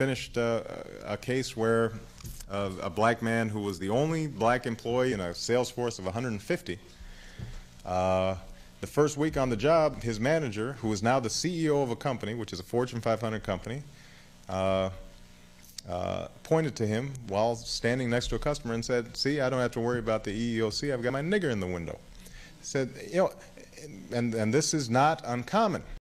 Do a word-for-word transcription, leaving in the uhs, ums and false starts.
finished uh, a case where uh, a black man who was the only black employee in a sales force of one hundred fifty, uh, the first week on the job, his manager, who is now the C E O of a company, which is a Fortune five hundred company, uh, uh, pointed to him while standing next to a customer and said, "See, I don't have to worry about the E E O C. I've got my nigger in the window." He said, you know, and, and this is not uncommon.